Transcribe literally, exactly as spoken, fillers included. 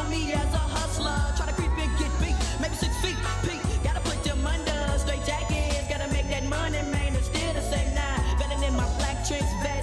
know me as a hustler. Try to creep and get beat, maybe six feet, Pete. Gotta put them under, straight jackets. Gotta make that money, man, it's still the same now. Better than my black trench vest.